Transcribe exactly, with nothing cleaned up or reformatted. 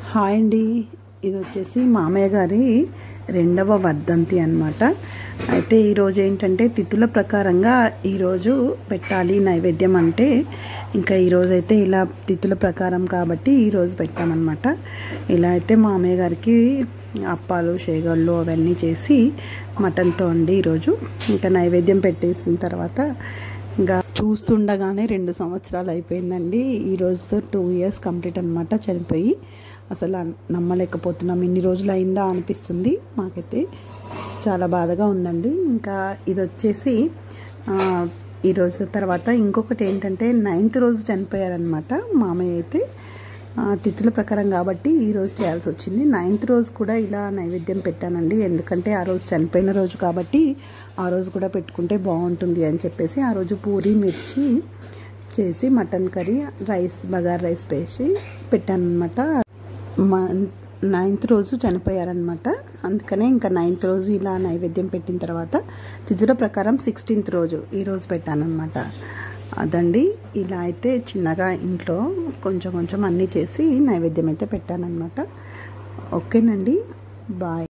Hi అండి. ఇది వచ్చేసి మామయ్య గారి రెండవ వర్ధంతి అన్నమాట. అయితే ఈరోజు ఏంటంటే తిథుల ప్రకారంగా ఈరోజు పెట్టాలి నైవేద్యం అంటే ఇంకా ఈరోజు అయితే ఇలా తిథుల ప్రకారం కాబట్టి ఈరోజు పెట్టామన్నమాట. ఇలా అయితే మామయ్య గారికి అప్పాలు షేగళ్ళు అవన్నీ చేసి మటన్తో అండి ఈరోజు ఇంకా నైవేద్యం పెట్టేసిన తర్వాత ఇంకా చూస్తుండగానే రెండు సంవత్సరాలు అయిపోయిందండి. ఈ రోజుతో టూ ఇయర్స్ కంప్లీట్ అనమాట చనిపోయి. అసలు నమ్మలేకపోతున్నాం, ఇన్ని రోజులు అయిందా అనిపిస్తుంది. మాకైతే చాలా బాధగా ఉందండి. ఇంకా ఇది వచ్చేసి ఈ రోజు తర్వాత ఇంకొకటి ఏంటంటే నైన్త్ రోజు చనిపోయారనమాట మామయ్య అయితే. తిథుల ప్రకారం కాబట్టి ఈరోజు చేయాల్సి వచ్చింది. నైన్త్ రోజు కూడా ఇలా నైవేద్యం పెట్టానండి, ఎందుకంటే ఆ రోజు చనిపోయిన రోజు కాబట్టి ఆ రోజు కూడా పెట్టుకుంటే బాగుంటుంది అని చెప్పేసి ఆ రోజు పూరి మిర్చి చేసి mutton curry rice bagara rice వేసి పెట్టాను అనమాట. మా నైన్త్ రోజు చనిపోయారనమాట, అందుకనే ఇంకా నైన్త్ రోజు ఇలా నైవేద్యం పెట్టిన తర్వాత తిథుల ప్రకారం సిక్స్టీన్త్ రోజు ఈరోజు పెట్టానమాట. అదండి, ఇలా అయితే చిన్నగా ఇంట్లో కొంచెం కొంచెం అన్నీ చేసి నైవేద్యం అయితే పెట్టానన్నమాట. ఓకేనండి, బాయ్.